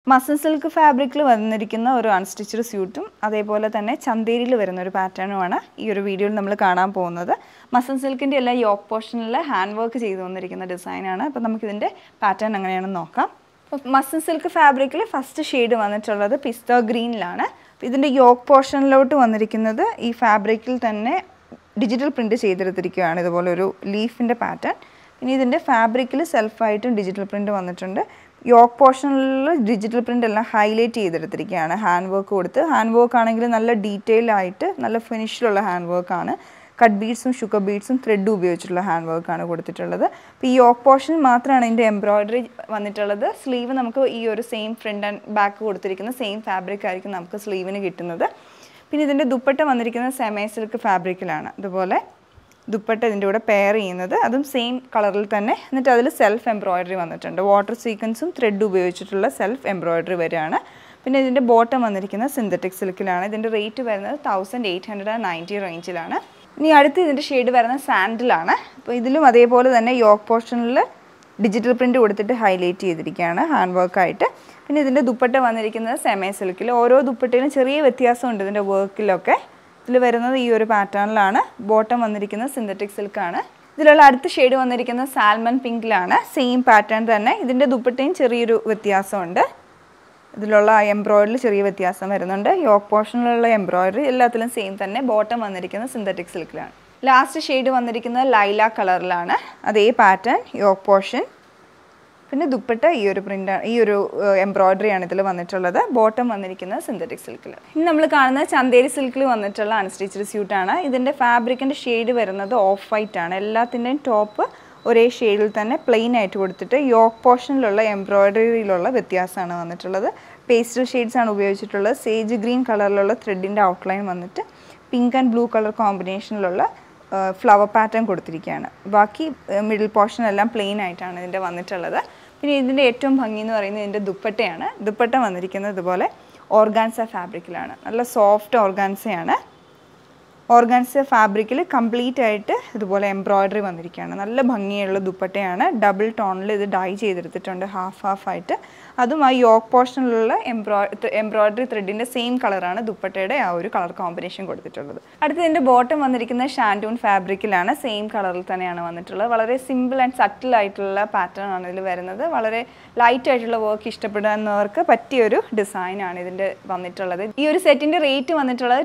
Muscle silk ഫാബ്രിക്കിൽ വന്നിരിക്കുന്ന ഒരു അൺസ്റ്റിച്ച്ഡ് സ്യൂട്ടും അതേപോലെ തന്നെ ചന്തേരിയിൽ വരുന്ന ഒരു പാറ്റേണുമാണ് ഈ ഒരു വീഡിയോയിൽ നമ്മൾ കാണാൻ പോകുന്നത്. മസൽ സിൽക്കിൻ്റെ എല്ലാം യോക്ക് പോർഷനിൽ ഹാൻഡ് വർക്ക് ചെയ്തു വന്നിരിക്കുന്ന ഡിസൈനാണ്. അപ്പോൾ നമുക്കിതിൻ്റെ പാറ്റേൺ എങ്ങനെയാണെന്ന് നോക്കാം. മസൽ സിൽക്ക് ഫാബ്രിക്കിൽ ഫസ്റ്റ് ഷെയ്ഡ് വന്നിട്ടുള്ളത് പിസ്ത ഗ്രീനിലാണ്. ഇതിൻ്റെ യോക്ക് പോർഷനിലോട്ട് വന്നിരിക്കുന്നത് ഈ ഫാബ്രിക്കിൽ തന്നെ ഡിജിറ്റൽ പ്രിൻറ്റ് ചെയ്തെടുത്തിരിക്കുകയാണ്, ഇതുപോലെ ഒരു ലീഫിൻ്റെ പാറ്റേൺ. ഇനി ഇതിൻ്റെ ഫാബ്രിക്കിൽ സെൽഫായിട്ടും ഡിജിറ്റൽ പ്രിൻറ്റ് വന്നിട്ടുണ്ട്. യോക്ക് പോർഷനിൽ ഡിജിറ്റൽ പ്രിൻ്റ് എല്ലാം ഹൈലൈറ്റ് ചെയ്തെടുത്തിരിക്കുകയാണ്, ഹാൻഡ് വർക്ക് കൊടുത്ത്. ഹാൻഡ് വർക്ക് ആണെങ്കിൽ നല്ല ഡീറ്റെയിൽ ആയിട്ട് നല്ല ഫിനിഷിലുള്ള ഹാൻഡ് വർക്കാണ്. കട്ട് ബീഡ്സും ഷുഗർ ബീഡ്സും ത്രെഡും ഉപയോഗിച്ചിട്ടുള്ള ഹാൻഡ് വർക്കാണ് കൊടുത്തിട്ടുള്ളത്. അപ്പോൾ ഈ യോക്ക് പോർഷൻ മാത്രമാണ് ഇതിൻ്റെ എംബ്രോയ്ഡറി വന്നിട്ടുള്ളത്. സ്ലീവ് നമുക്ക് ഈ ഒരു സെയിം ഫ്രണ്ട് ആൻഡ് ബാക്ക് കൊടുത്തിരിക്കുന്ന സെയിം ഫാബ്രിക് ആയിരിക്കും നമുക്ക് സ്ലീവിന് കിട്ടുന്നത്. പിന്നെ ഇതിൻ്റെ ദുപ്പട്ട വന്നിരിക്കുന്നത് സെമി സിൽക്ക് ഫാബ്രിക്കിലാണ്. അതുപോലെ ദുപ്പട്ട ഇതിൻ്റെ കൂടെ പെയർ ചെയ്യുന്നത് അതും സെയിം കളറിൽ തന്നെ. എന്നിട്ട് അതിൽ സെൽഫ് എംബ്രോയ്ഡറി വന്നിട്ടുണ്ട്. വാട്ടർ സീക്വൻസും ത്രെഡ് ഉപയോഗിച്ചിട്ടുള്ള സെൽഫ് എംബ്രോയ്ഡറി വരികയാണ്. പിന്നെ ഇതിൻ്റെ ബോട്ടം വന്നിരിക്കുന്നത് സിന്തറ്റിക് സിൽക്കിലാണ്. ഇതിൻ്റെ റേറ്റ് വരുന്നത് 1890 റേഞ്ചിലാണ്. ഇനി അടുത്ത് ഇതിൻ്റെ ഷെയ്ഡ് വരുന്നത് സാൻഡിലാണ്. അപ്പോൾ ഇതിലും അതേപോലെ തന്നെ യോക്ക് പോർഷനിൽ ഡിജിറ്റൽ പ്രിൻ്റ് കൊടുത്തിട്ട് ഹൈലൈറ്റ് ചെയ്തിരിക്കുകയാണ് ഹാൻഡ് വർക്കായിട്ട്. പിന്നെ ഇതിൻ്റെ ദുപ്പട്ട വന്നിരിക്കുന്നത് സെമി സിൽക്കിൽ. ഓരോ ദുപ്പട്ടയിലും ചെറിയ വ്യത്യാസമുണ്ട് ഇതിൻ്റെ വർക്കിലൊക്കെ. ഇതിൽ വരുന്നത് ഈ ഒരു പാറ്റേണിലാണ്. ബോട്ടം വന്നിരിക്കുന്നത് സിന്തറ്റിക് സിൽക്കാണ്. ഇതിലുള്ള അടുത്ത ഷെയ്ഡ് വന്നിരിക്കുന്നത് സാൽമൺ പിങ്കിലാണ്. സെയിം പാറ്റേൺ തന്നെ. ഇതിൻ്റെ ദുപ്പട്ടയും ചെറിയൊരു വ്യത്യാസമുണ്ട്. ഇതിലുള്ള എംബ്രോയ്ഡറി ചെറിയ വ്യത്യാസം വരുന്നുണ്ട്. യോക്ക് പോർഷനിലുള്ള എംബ്രോയ്ഡറി എല്ലാത്തിലും സെയിം തന്നെ. ബോട്ടം വന്നിരിക്കുന്നത് സിന്തറ്റിക് സിൽക്കിലാണ്. ലാസ്റ്റ് ഷെയ്ഡ് വന്നിരിക്കുന്നത് ലൈല കളറിലാണ്. അതേ പാറ്റേൺ, യോക്ക് പോർഷൻ. പിന്നെ ദുപ്പട്ട ഈ ഒരു പ്രിൻ്റാണ്, ഈ ഒരു എംബ്രോയ്ഡറിയാണ് ഇതിൽ വന്നിട്ടുള്ളത്. ബോട്ടം വന്നിരിക്കുന്നത് സിന്തറ്റിക് സിൽക്കിൽ. ഇനി നമ്മൾ കാണുന്നത് ചന്തേരി സിൽക്കിൽ വന്നിട്ടുള്ള അൺസ്റ്റിച്ച്ഡ് സ്യൂട്ടാണ്. ഇതിൻ്റെ ഫാബ്രിക്കിൻ്റെ ഷെയ്ഡ് വരുന്നത് ഓഫ് വൈറ്റ് ആണ്. എല്ലാത്തിൻ്റെയും ടോപ്പ് ഒരേ ഷെയ്ഡിൽ തന്നെ പ്ലെയിൻ ആയിട്ട് കൊടുത്തിട്ട് യോക്ക് പോർഷനിലുള്ള എംബ്രോയ്ഡറിയിലുള്ള വ്യത്യാസമാണ് വന്നിട്ടുള്ളത്. പേസ്റ്റൽ ഷെയ്ഡ്സ് ആണ് ഉപയോഗിച്ചിട്ടുള്ളത്. സേജ് ഗ്രീൻ കളറിലുള്ള ത്രെഡിൻ്റെ ഔട്ട്ലൈൻ വന്നിട്ട് പിങ്ക് ആൻഡ് ബ്ലൂ കളർ കോമ്പിനേഷനിലുള്ള ഫ്ലവർ പാറ്റേൺ കൊടുത്തിരിക്കുകയാണ്. ബാക്കി മിഡിൽ പോർഷൻ എല്ലാം പ്ലെയിൻ ആയിട്ടാണ് ഇതിൻ്റെ വന്നിട്ടുള്ളത്. പിന്നെ ഇതിൻ്റെ ഏറ്റവും ഭംഗി എന്ന് പറയുന്നത് ഇതിൻ്റെ ദുപ്പട്ടയാണ്. ദുപ്പട്ട വന്നിരിക്കുന്നത് ഇതുപോലെ ഓർഗാൻസ ഫാബ്രിക്കിലാണ്. നല്ല സോഫ്റ്റ് ഓർഗാൻസയാണ്. ഓർഗാൻസ ഫാബ്രിക്കിൽ കംപ്ലീറ്റ് ആയിട്ട് ഇതുപോലെ എംബ്രോയ്ഡറി വന്നിരിക്കുകയാണ്. നല്ല ഭംഗിയുള്ള ദുപ്പട്ടയാണ്. ഡബിൾ ടോണിൽ ഇത് ഡൈ ചെയ്തെടുത്തിട്ടുണ്ട്, ഹാഫ് ആയിട്ട്. അതും ആ യോക്ക് പോർഷനിലുള്ള എംബ്രോയ്ഡറി ത്രെഡിൻ്റെ സെയിം കളറാണ് ദുപ്പട്ടയുടെ ആ ഒരു കളർ കോമ്പിനേഷൻ കൊടുത്തിട്ടുള്ളത്. അടുത്ത് ഇതിൻ്റെ ബോട്ടം വന്നിരിക്കുന്നത് ഷാൻഡൂൺ ഫാബ്രിക്കിലാണ്. സെയിം കളറിൽ തന്നെയാണ് വന്നിട്ടുള്ളത്. വളരെ സിമ്പിൾ ആൻഡ് സട്ടിൽ ആയിട്ടുള്ള പാറ്റേൺ ആണ് ഇതിൽ വരുന്നത്. വളരെ ലൈറ്റ് ആയിട്ടുള്ള വർക്ക് ഇഷ്ടപ്പെടുന്നവർക്ക് പറ്റിയൊരു ഡിസൈനാണ് ഇതിൻ്റെ വന്നിട്ടുള്ളത്. ഈ ഒരു സെറ്റിൻ്റെ റേറ്റ് വന്നിട്ടുള്ളത്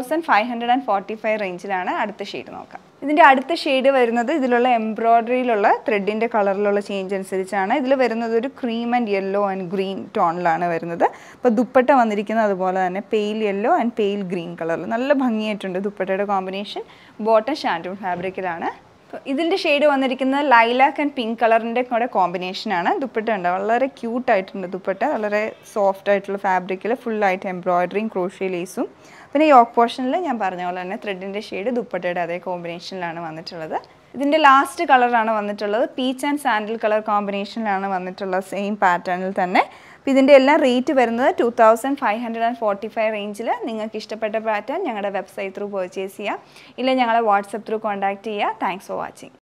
2545 റേഞ്ചിലാണ്. അടുത്ത ഷെയ്ഡ് നോക്കാം. ഇതിൻ്റെ അടുത്ത ഷെയ്ഡ് വരുന്നത് ഇതിലുള്ള എംബ്രോയ്ഡറിയിലുള്ള ത്രെഡിൻ്റെ കളറിലുള്ള ചേഞ്ച് അനുസരിച്ചാണ്. ഇതിൽ വരുന്നത് ഒരു cream and yellow and green ടോണിലാണ് വരുന്നത്. അപ്പോൾ ദുപ്പട്ട വന്നിരിക്കുന്നത് അതുപോലെ തന്നെ pale yellow and pale green കളറിൽ. നല്ല ഭംഗിയായിട്ടുണ്ട് ദുപ്പട്ടയുടെ കോമ്പിനേഷൻ. ബോട്ടം ഷാൻഡൂൺ ഫാബ്രിക്കിലാണ്. ഇതിൻ്റെ ഷെയ്ഡ് വന്നിരിക്കുന്നത് ലൈലാക്ക് ആൻഡ് പിങ്ക് കളറിൻ്റെ കൂടെ കോമ്പിനേഷനാണ്. ദുപ്പട്ട ഉണ്ട്, വളരെ ക്യൂട്ടായിട്ടുണ്ട് ദുപ്പട്ട. വളരെ സോഫ്റ്റ് ആയിട്ടുള്ള ഫാബ്രിക്കിൽ ഫുള്ളായിട്ട് എംബ്രോയ്ഡറിയും ക്രോഷ്യ ലേസും. പിന്നെ യോക്ക് പോർഷനിൽ ഞാൻ പറഞ്ഞ പോലെ തന്നെ ത്രെഡിൻ്റെ ഷെയ്ഡ് ദുപ്പട്ടയുടെ അതേ കോമ്പിനേഷനിലാണ് വന്നിട്ടുള്ളത്. ഇതിൻ്റെ ലാസ്റ്റ് കളറാണ് വന്നിട്ടുള്ളത് പീച്ച് ആൻഡ് സാൻഡിൽ കളർ കോമ്പിനേഷനിലാണ് വന്നിട്ടുള്ളത്, സെയിം പാറ്റേണിൽ തന്നെ. അപ്പോൾ ഇതിൻ്റെ എല്ലാം റേറ്റ് വരുന്നത് 2545 റേഞ്ചിൽ. നിങ്ങൾക്ക് ഇഷ്ടപ്പെട്ട പാറ്റേൺ ഞങ്ങളുടെ വെബ്സൈറ്റ് ത്രൂ പർച്ചേസ് ചെയ്യാം, ഇല്ല ഞങ്ങളെ വാട്സപ്പ് ത്രൂ കോൺടാക്റ്റ് ചെയ്യുക. Thanks for watching.